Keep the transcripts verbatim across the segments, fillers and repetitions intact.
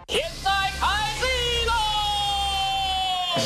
现在开始喽！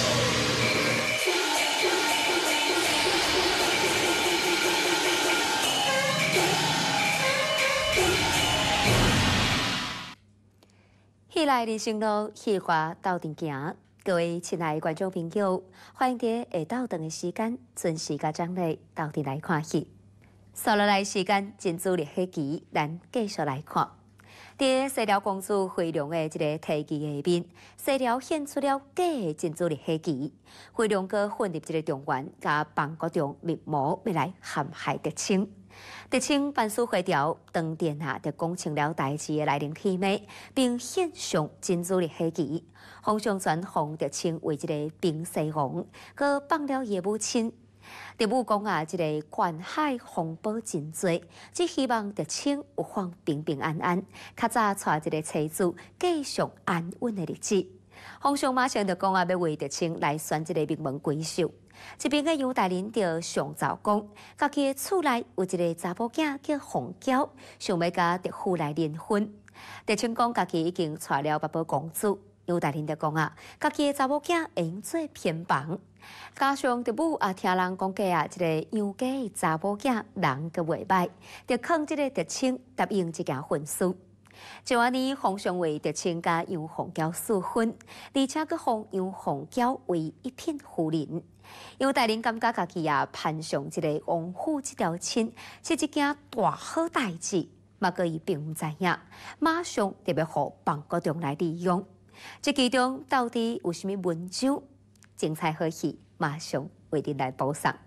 喜来人生路，喜欢斗阵行。各位亲爱的观众朋友，欢迎在下斗阵的时间准时甲张丽斗阵来看戏。接落来时间真主历喜剧，咱继续来看。伫西条公主回龙的这个提议下面，西条显出了假的真主历喜剧。回龙哥混入这个中原，甲邦国中密谋要来陷害德清。德清办事会调当殿下，就讲清了代志的来龙去脉，并献上真主历喜剧。皇上传封德清为这个平西王，佮放了伊的母亲。德母讲啊，这个관海风波真多，只希望德清有方平平安安，较早带这个妻子继续安稳的日子。皇上马上就讲啊，要为德清来选这个名门闺秀。这边的杨大人就上奏讲，家己的厝内有一个查某囝叫凤娇，想要甲德父来联婚。德清讲家己已经娶了八宝公主。杨大人就讲啊，家己的查某囝会用做偏房，加上德母也听人讲过啊，这个杨家的查某囝人个袂歹，就劝这个德清答应这件婚事。就安尼，皇上为德清甲杨凤娇赐婚，而且佮封杨凤娇为一品夫人。杨大人感觉家己也攀上这个王府这条亲，是一件大好代志，嘛个伊并唔知影，马上就要互邦国中来利用。这其中到底有啥物文章？精彩好戏，马上为您来补上。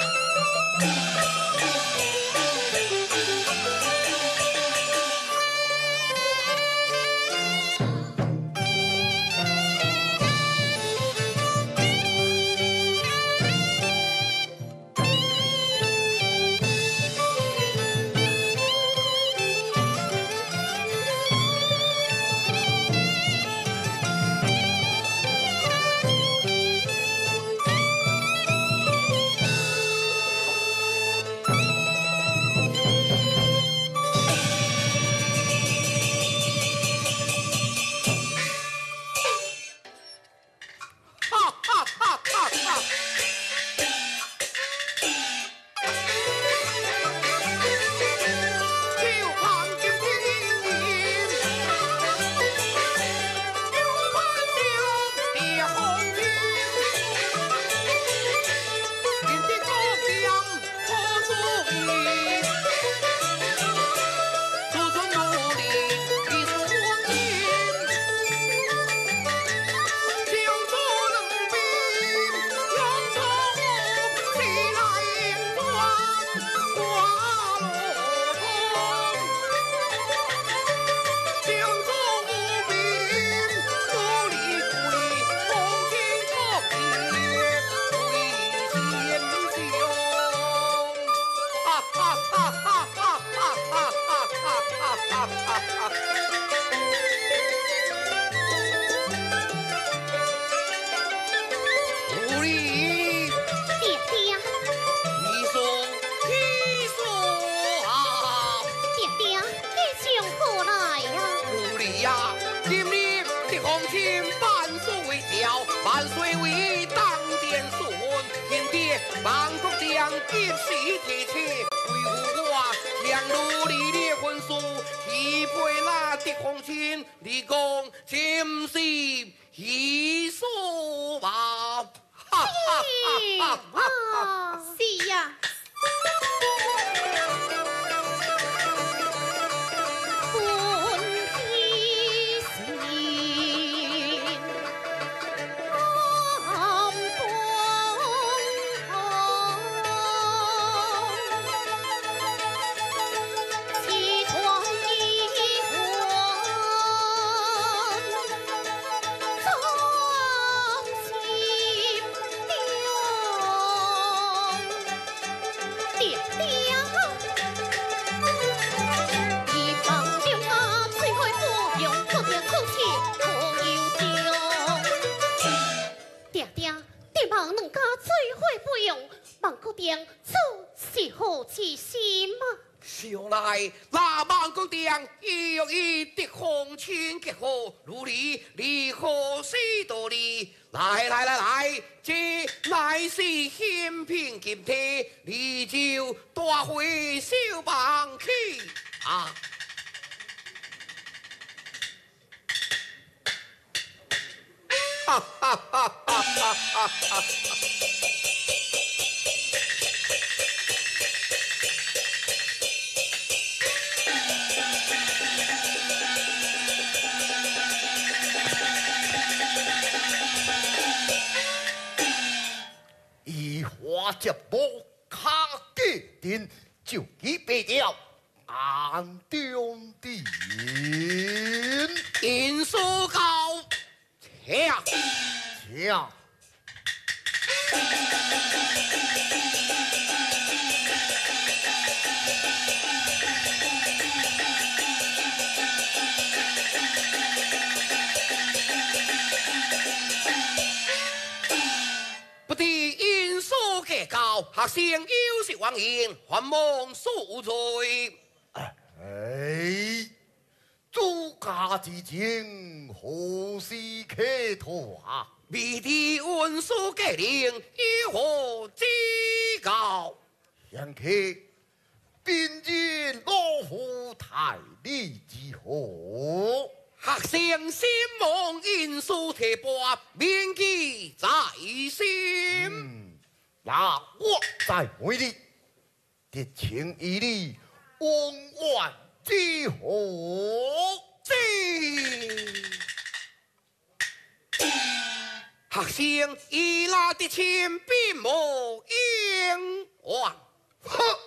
万国将今时提起，维护我强如你的婚书，匹配那的红亲，你讲今是艺术吧？哈哈哈哈哈！ 是呀。 上来，那万国殿一约一的红亲结合，如你离合西道理。来来来来，这乃是新品金体，你就大会小棒去啊！哈哈哈哈哈哈哈！ 一花接波卡地点，就已被掉暗中点， 因素高，强强。 不敌因素过高，学生有失妄言，还望恕罪。 哎，诸家之情，何时可托啊？ 未敌因素过令，有何指教？ 现客并见老夫太理之何？ 学生心望因素提拔，铭记在心。 嗯，那我在为你，敌情以理，往晚之何？ 这学生以那的情并无应完。 呵，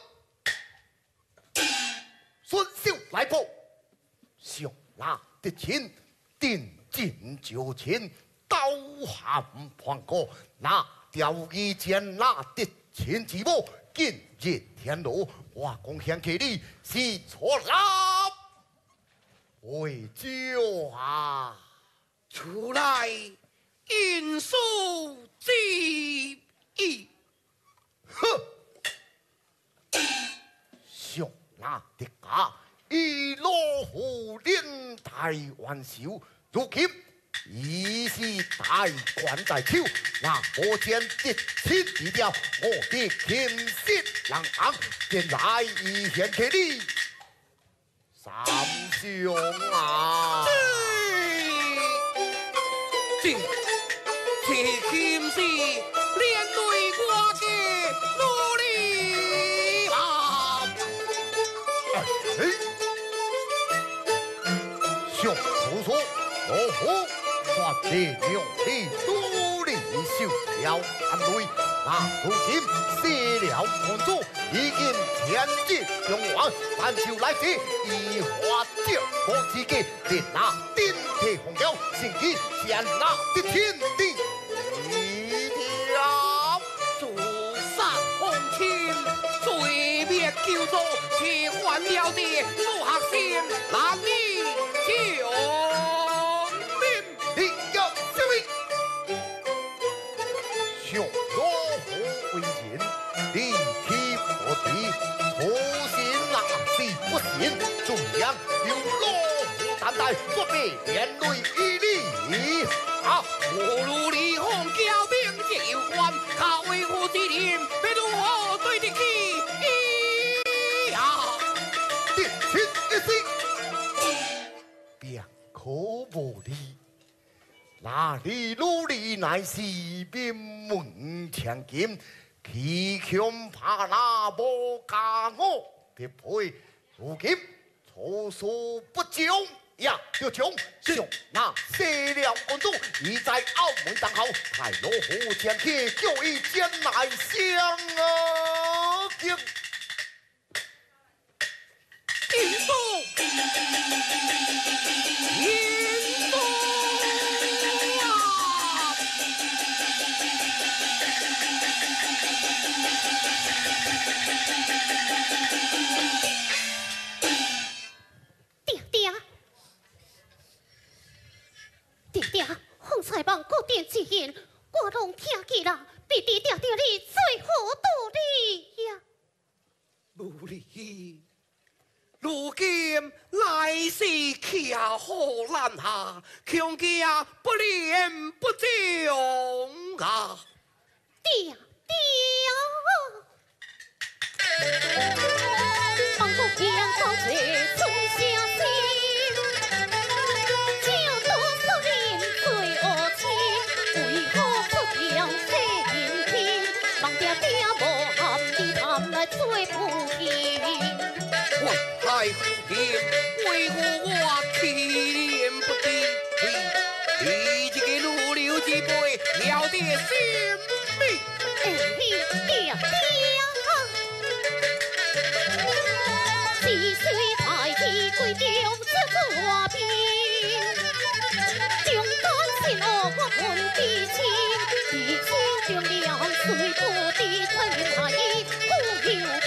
孙秀来报，小那的钱定金九千，刀喊盘过，那钓鱼间那的钱之母，今日天路，我讲向给你是错啦，为救啊！ 出来因素之一， 呵，小那的家。以老虎领大元首，如今已是大权在手，那我将一亲低调，我的亲信人昂，便来一献给你，三兄啊！ 这这kim是连累我的努力吧？ 哎。上胡说，老虎说别用你努力受了安慰，那如今卸了官主，已经天职用完，但就来时以花接我自己，连那顶替红了，甚至将那的天地一条诛杀红亲，罪灭救助，切换了的苏学生，难以救命。 你要这位上老虎为人，立体破敌，初心那是不行，中央有老虎担待，准备连累一力啊！ 我如李红交兵皆有关，他维护之人，别如何对得起呀？ 定情一心，便可无理。那里努力乃是面门强剑，气强怕那无家我的配，如今措手不及呀，就将上那射了官主，已在澳门当后，太老虎前去就已将来相啊！应因素，因素啊！ 爹爹，爹爹，洪财帮各店之言，我拢听见了，弟弟爹爹你最好道理呀！ 无理， 如今来世骑虎难下，恐惊不廉不忠啊！ 爹爹，望不见高翠春下心，就多少人最恶情，为何不听世人听？望爹爹无含你谈来最不平。 我太夫人，为何我气念不得？你这个如流之辈，了得性命！ 哎，爹爹，是谁派去贵州这作兵？将担心我我问地亲，地亲将两岁不敌，才命下一苦有病。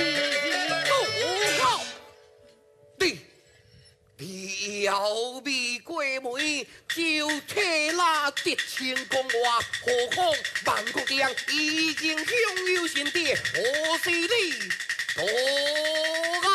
了未过门，就替那敌情讲话，何况万国帝已经享有神帝，何须你多言？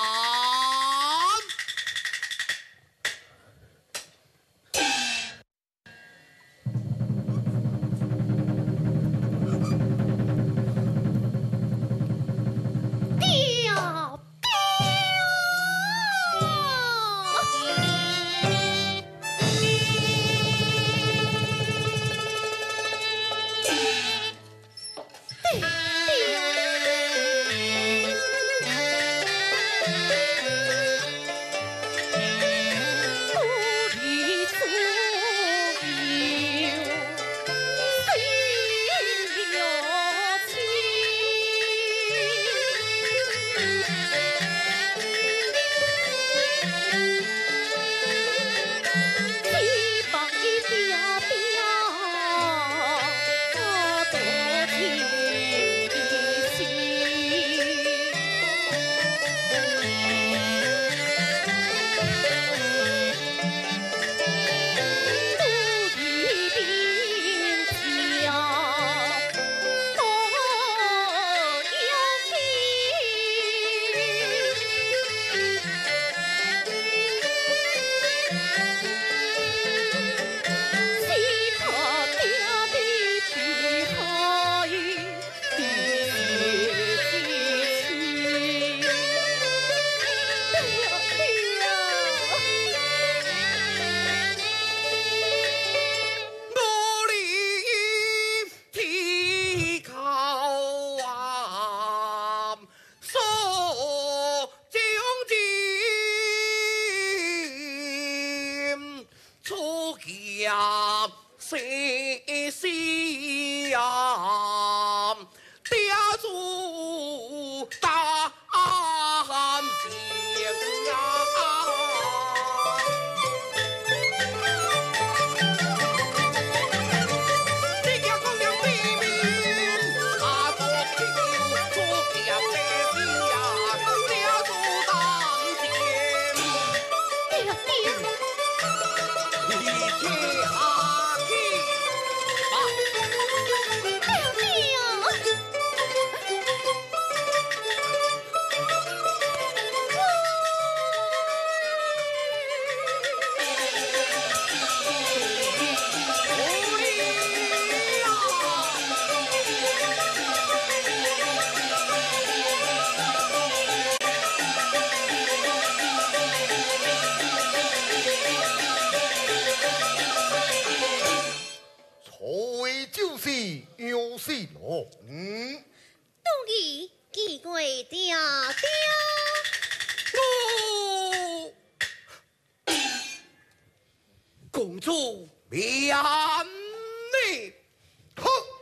公主免礼， 呵，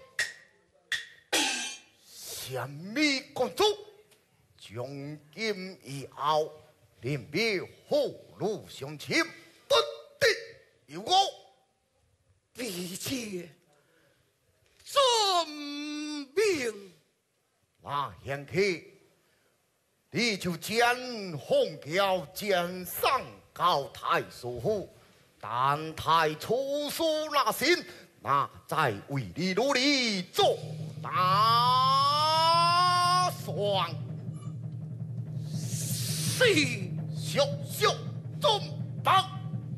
什么公主？从今以后，临别福禄相亲，不得有误。 陛下，遵命。 那贤客，你就将红轎将上告太叔府。 但太出书纳信，那再为你努力做打算。 是小小中当。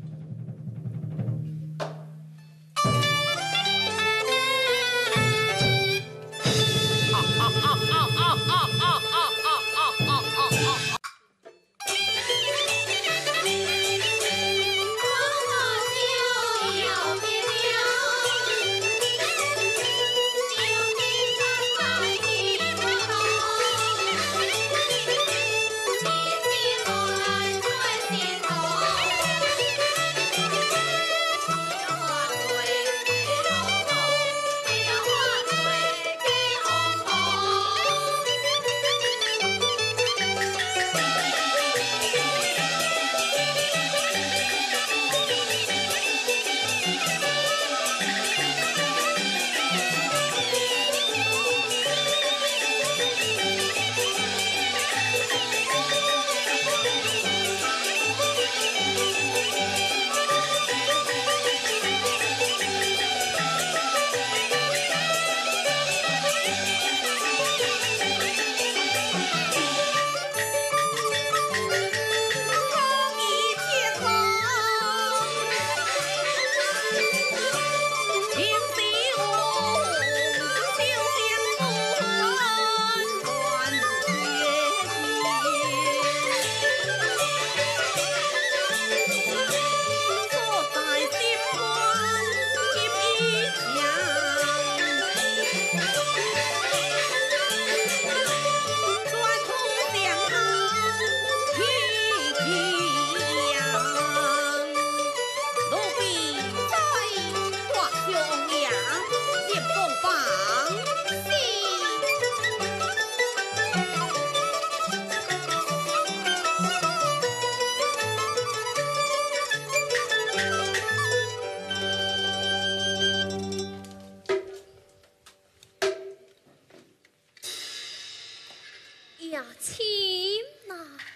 呀，亲呐！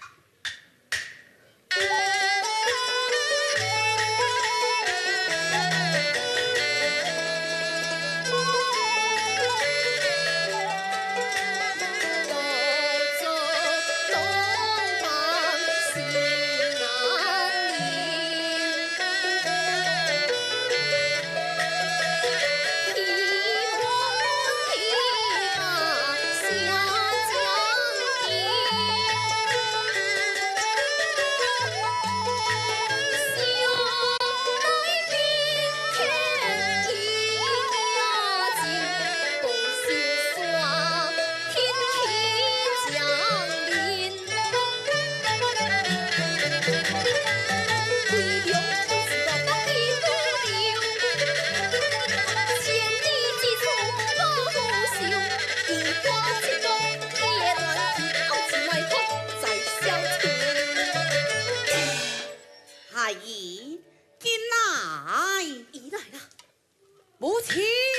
母亲，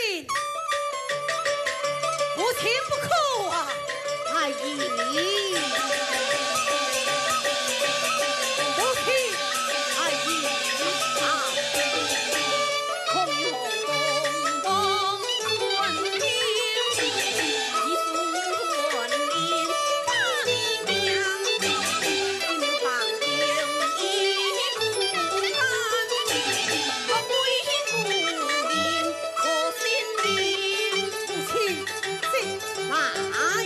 母亲不哭啊，阿姨。母亲，阿姨啊，空空东东关天，一树关林大力量，一面放牛一苦干，我归故林可心灵，母亲进来。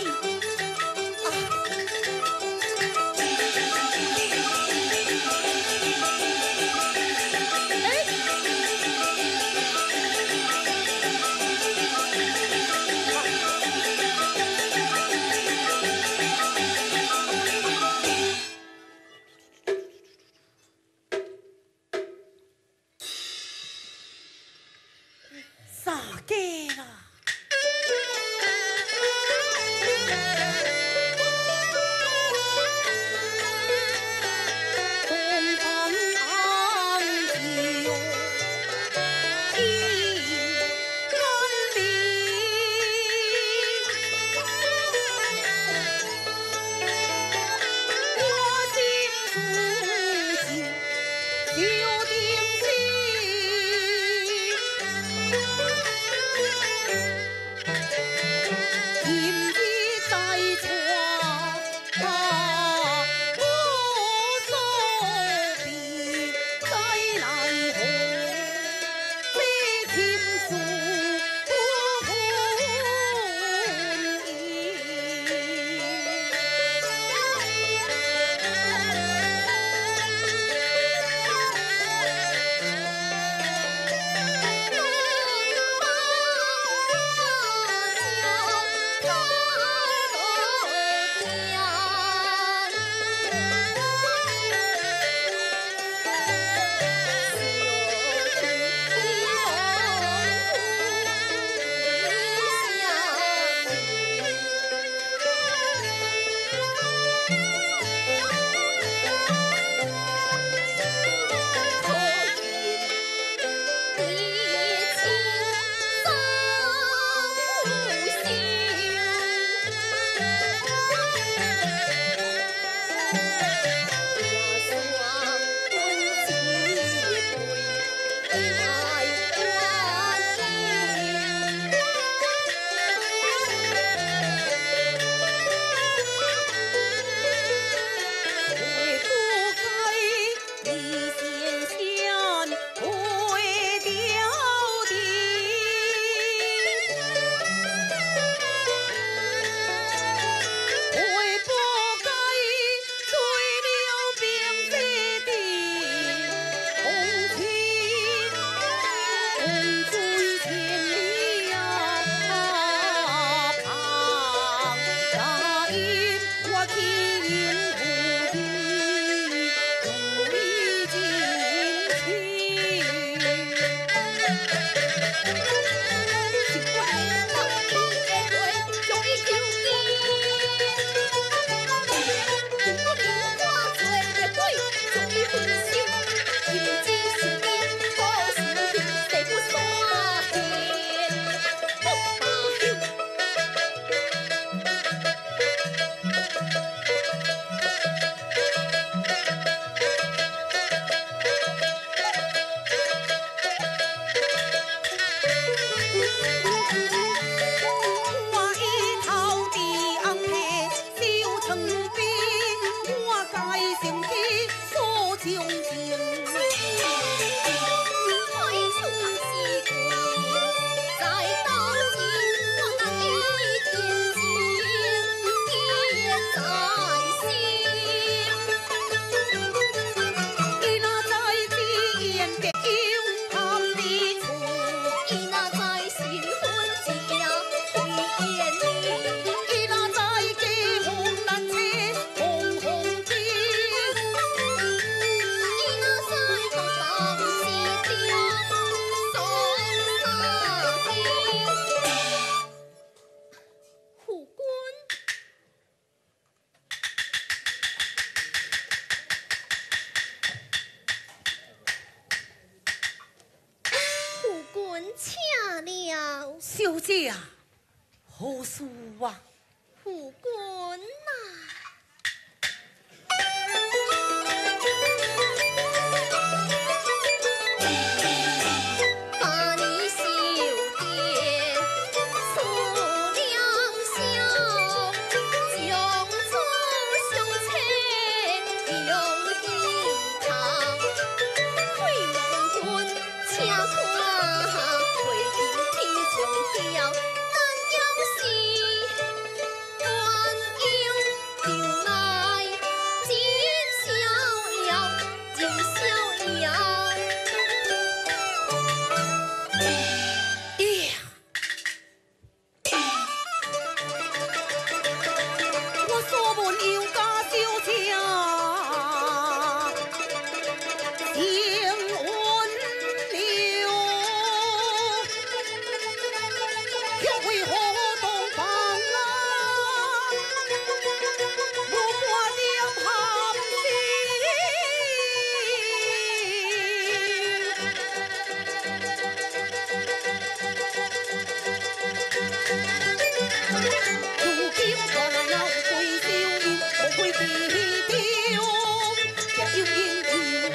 啥给了？东方昂酒一干杯，我心初醒就定情。 小姐啊，何事啊？ 夫君呐、把你绣店出良宵，将出相车用一场，回龙君且看回京天将调，南阳西。观音进来，今逍遥，今逍遥。 爹，我所闻有家小姐，听闻了，却为何东方啊？我挂念含如今传来闹鬼小音，我会低调，这又因因。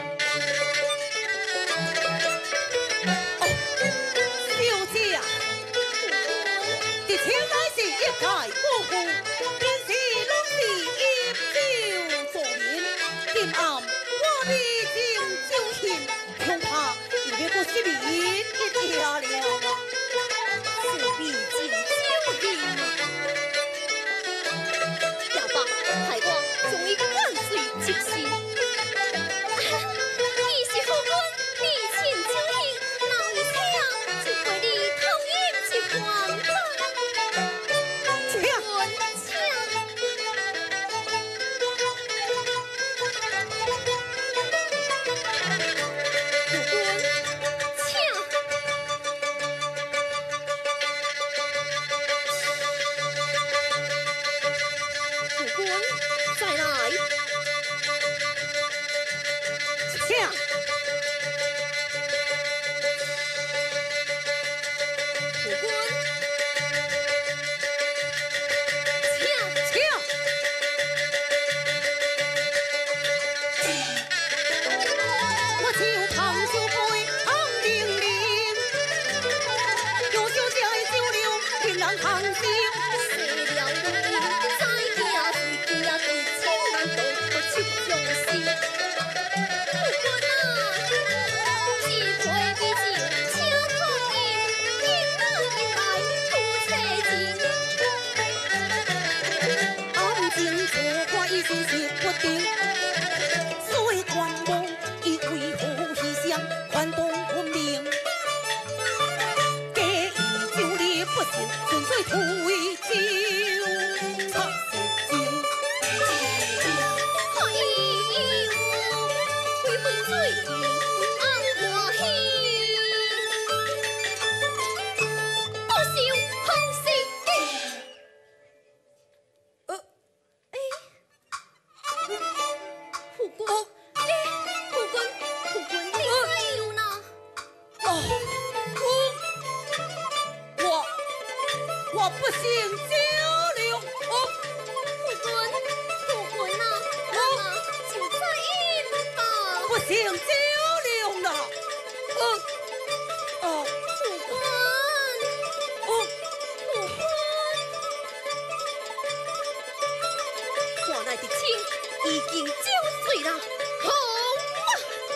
哦，小姐啊，这前来是一介夫妇，便是拢是饮酒作眠。今暗我历经酒兴，恐怕又要过失眠一夜了啊！ 是必尽酒饮啊！要罢，害我将伊万岁即死。你是夫君，你请酒饮，闹一请，就陪你偷饮一碗吧。 这样， 君请。夫君，请。 我不行酒了。哦， 夫君，夫君啊，那么就再饮吧。 不行酒了呢。哦哦， 夫君， 哦， 夫君，我来的亲已经酒醉了。好啊！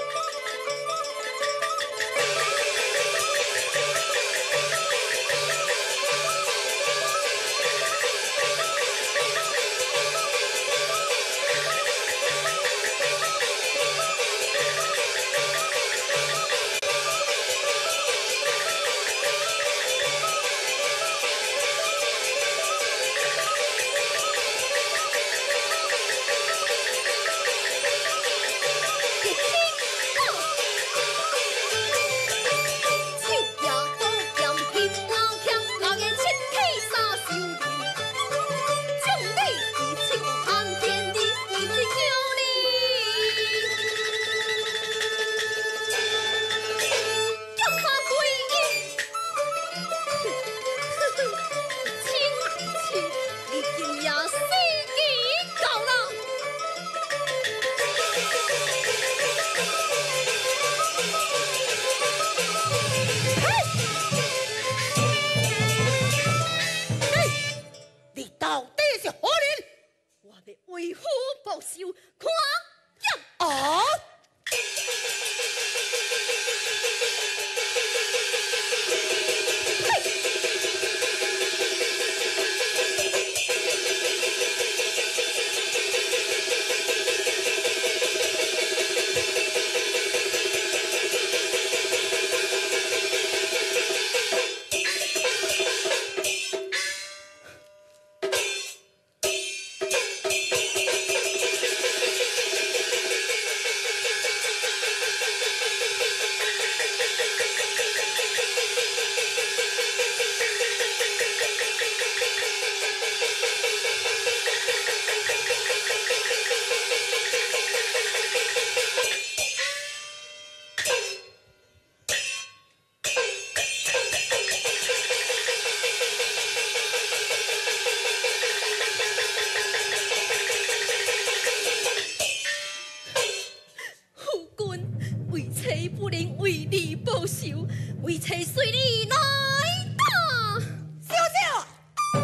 为妻随你来打， 小姐，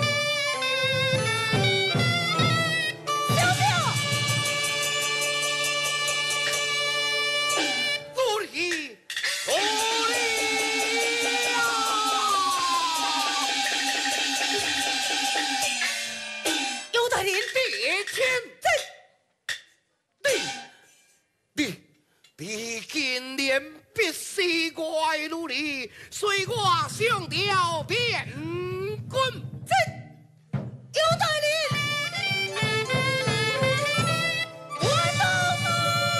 小姐， 主理，主理啊！ 有大人， 别天真，你你你今年必须怪努力，随我上吊变棍。 真有大人，我到啊！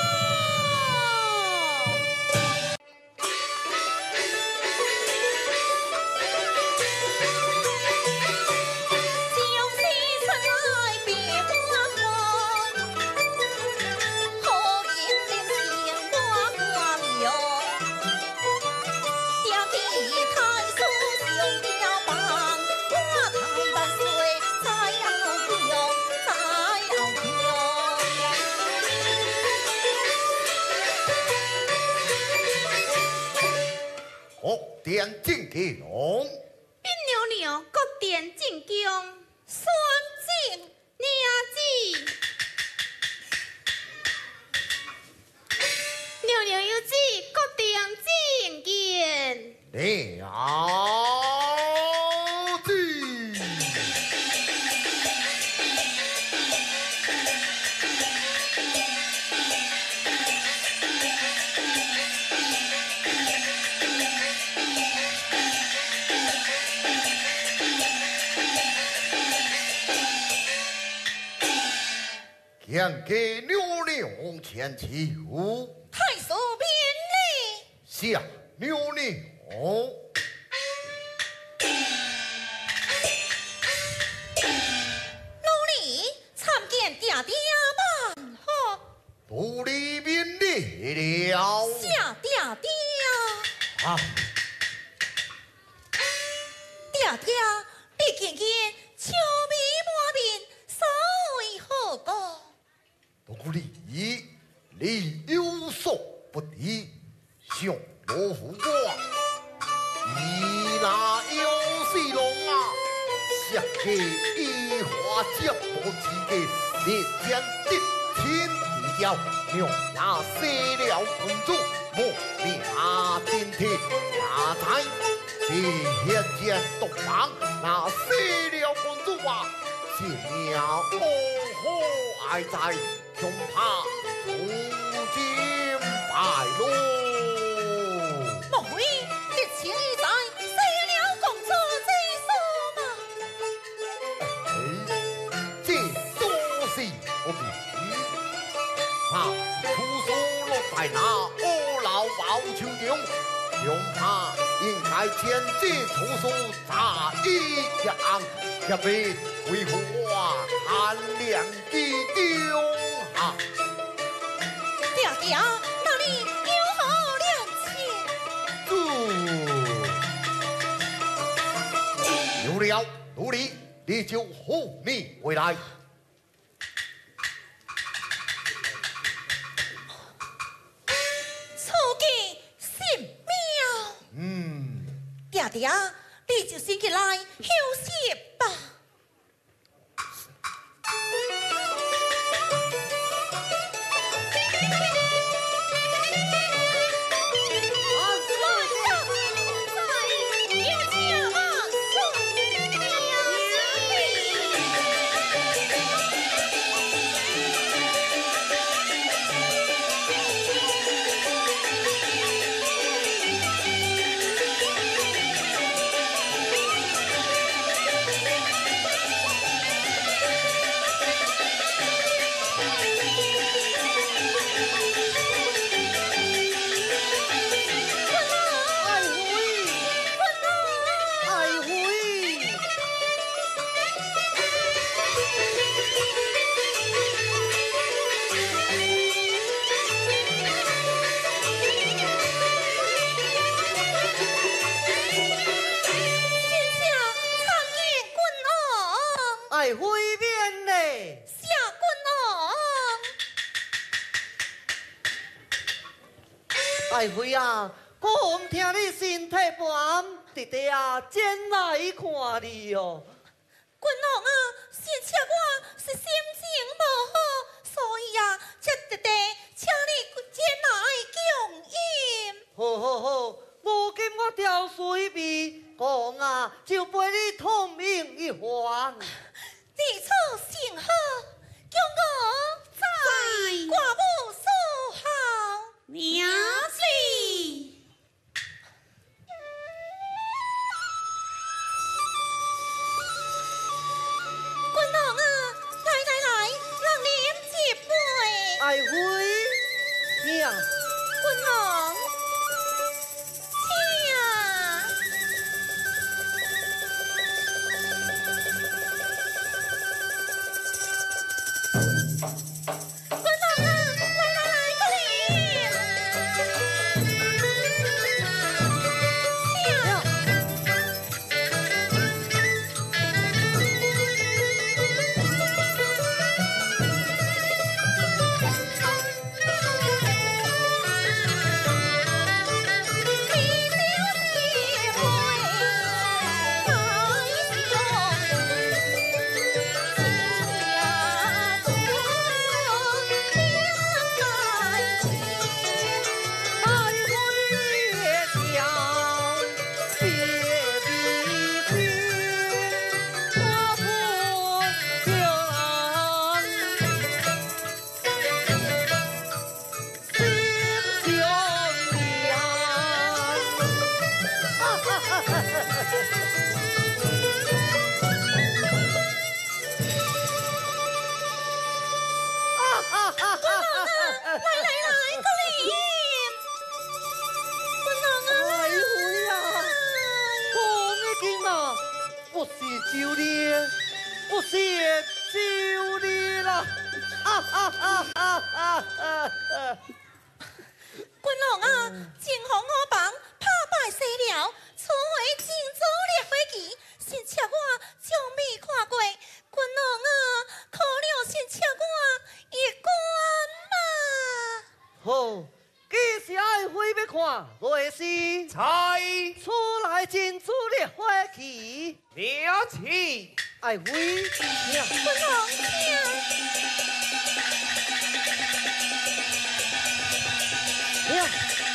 江西菜别花花，好饮莲心花花苗。爹地太叔上吊棒，我太万岁才傲强，才傲强。 好，点进去龙。 冰娘娘各殿进宫，双进娘子。娘娘有旨，各殿进见。 了解。向给牛娘前求， 太守免礼。 下牛娘。 努力参见爹爹办好。 不离免礼了。 下爹爹。 啊， 爹爹，你见你有所不敌，上罗浮我，伊那有四龙啊，下界一花接无之计，烈将敌天地雕，让那西了公主莫命天天下在。是血剑独王，那西了公主啊，是命无可爱在，恐怕途经败露。 莫非一情已在，西了公主之所吗？ 哎，这都是我明。怕出所落在那阿老宝丘中。恐怕应该前进出手打一仗，也被为何我贪恋之中啊？ 爹爹，那里有何良策？ 有了努力，你就护你回来。 爹爹，你就先起来休息吧。 爱妃啊，我唔听你身体不安，直直啊，前来看你哦。 君王啊，是请我是心情无好，所以啊，才直直请你前来供饮。 好好好，我今我调水味，讲啊，就陪你痛饮一番。 你错甚好，叫我在寡母所好。 娘子， 君王啊，来来来，让您一杯。 爱妃，娘， 君王，请。 不是救你，不是救你啦！啊啊啊啊啊啊！ 君王啊，前方我房拍败西了，初回进走列回旗，先请我将面看过。君王啊，可了先请我一关嘛。 马瑞西， 在出来进驻的花旗， 了起， 爱威呀， 本王请。 呀。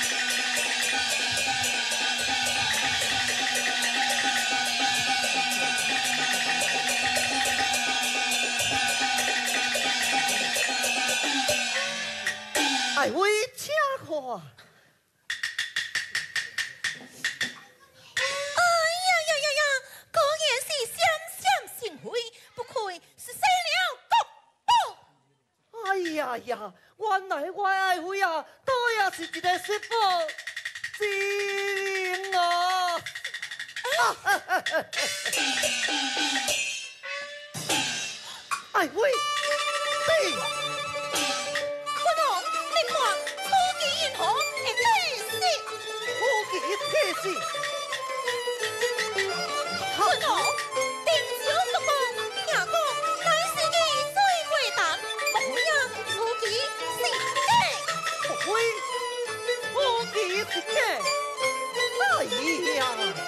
爱威请看。 哎呀呀呀呀！果然是闪闪星辉，不愧是生了国宝。 哎呀呀，原来我爱妃啊，都也是一个媳妇精哦。爱妃，对。 本王，你看初级银行的体势， 初级体势。 本王，定州国公听讲，乃是你最伟大，莫非啊？初级是假， 莫非初级是假？哎呀！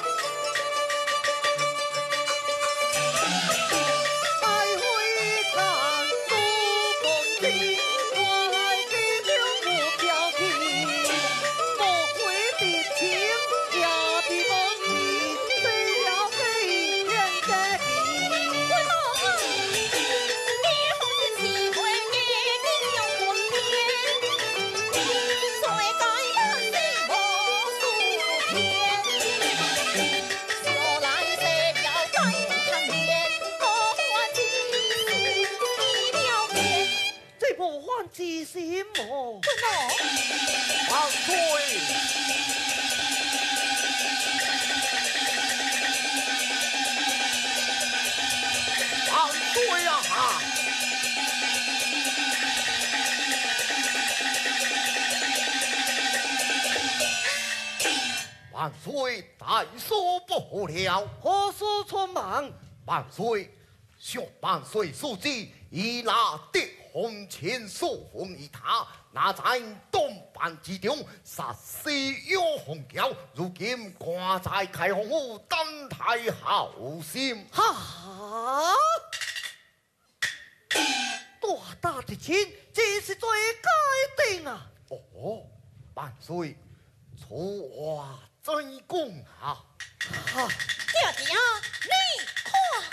知心魔， 本王万岁！万岁呀！万岁，大所不了， 何事匆忙？ 万岁，向万岁书记以那的红前所奉于他，那在东半之中杀死有红桥，如今关在开封府，等待后心。 哈！大大的情，这是最该定啊！ 哦，万岁，此话怎讲啊？ 哈！ 爹爹，你看。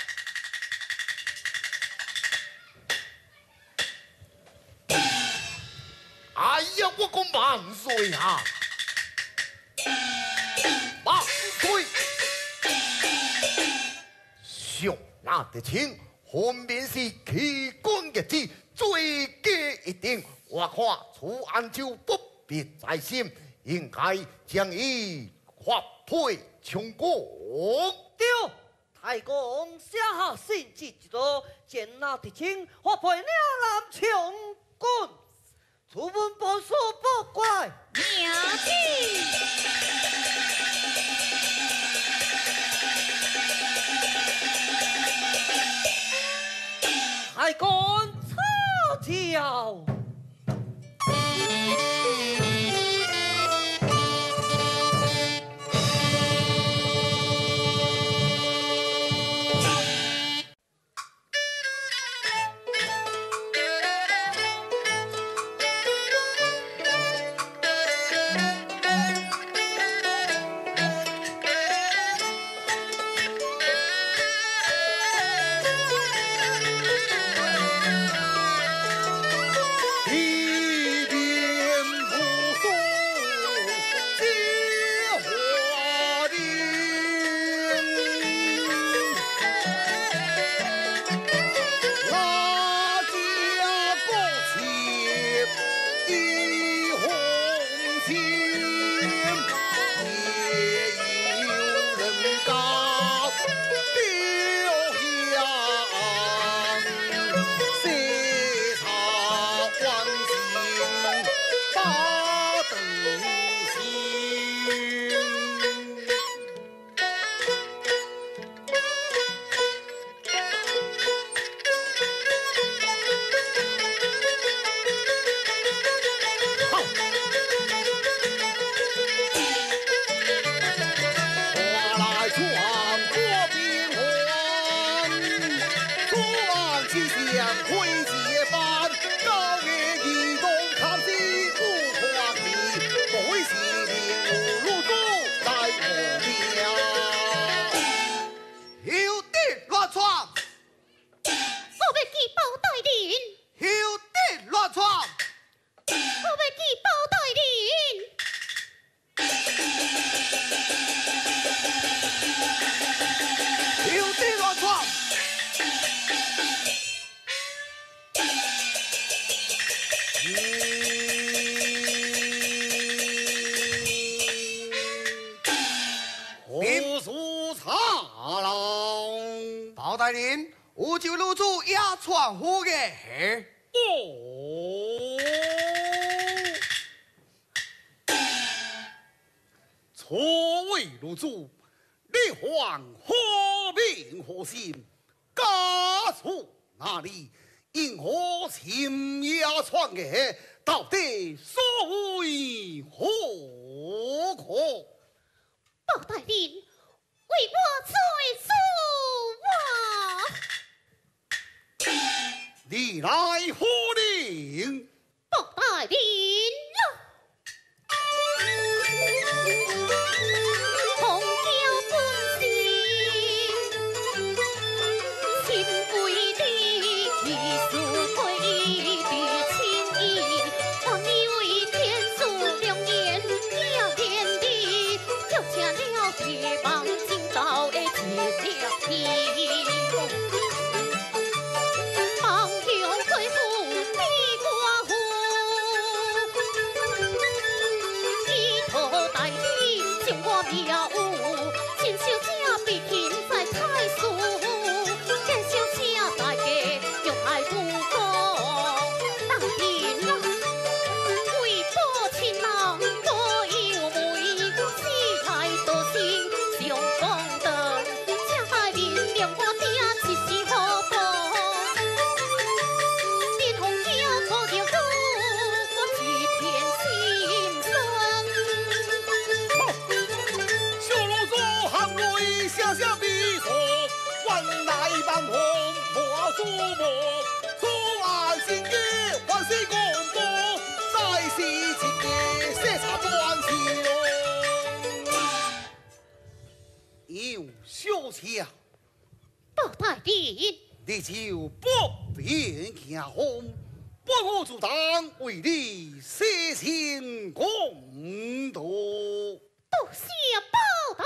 哎呀，我讲万岁啊！万岁！上那的情，分明是欺君嘅子，罪加一等。我看此案就不必在心，应该将伊发配充公。 对，太公写下圣旨一道，见那的情发配两男充公。出门报数不怪， 娘子， 太公操教。 素茶郎。 包大人，我就入主也传呼的。 哦。错位入主，你还何名何姓？家处哪里？因何情也传的？到底所为何可？ 包大人，为我催诉啊！ 你来何令？ 包大人啊！红椒本性，心为地，艺术归地情义，望你为天数良言也天地，就请了铁棒今朝的铁了地。包大人， 你就不便行红，不我就当为你写信公道。 多谢包大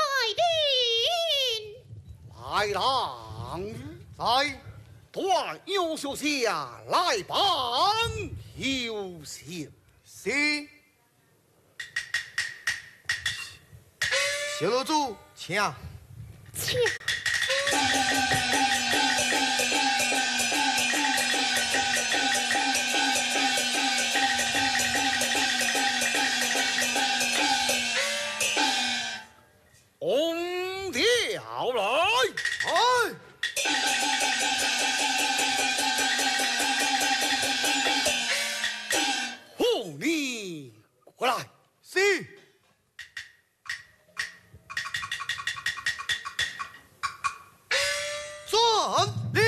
人。 来郎，在段右手下来帮有信。 是。小楼主，请。 请。 红调来， 哎， 护你过来。 是。传令。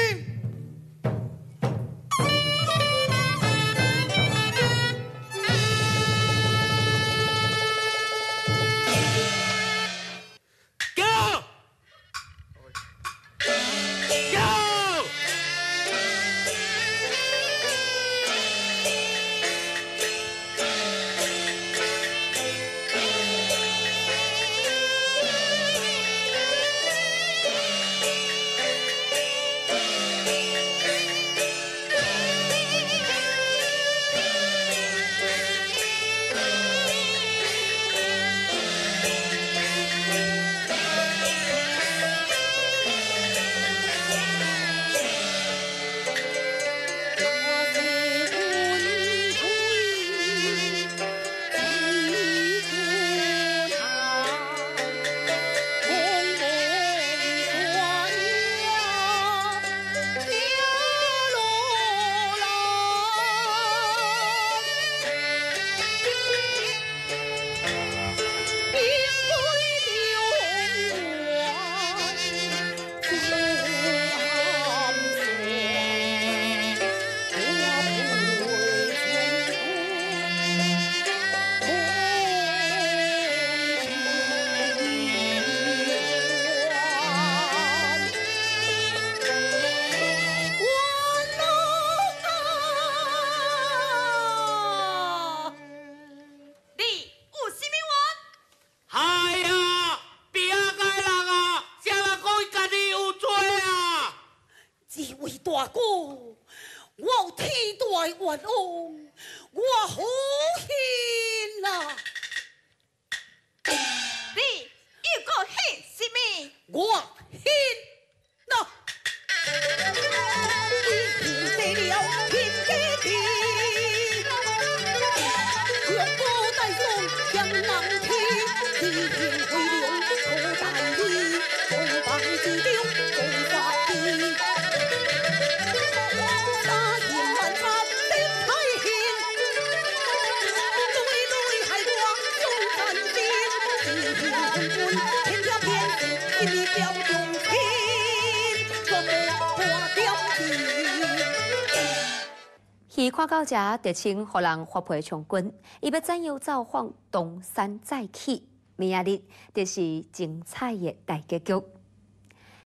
大哥，我天大冤枉，我好恨呐！ 你又个恨什妹，我hin喏，已经得了天家地，若不带送江南天，已经回流土大地，东方之流东发地。大雁满山顶彩云，累累海光送山边，一品混混天下偏心，一米表中天，做不破掉地。 戏看到这，就请互人发配从军，伊要怎样造访东山再起？明仔日就是精彩的大结局。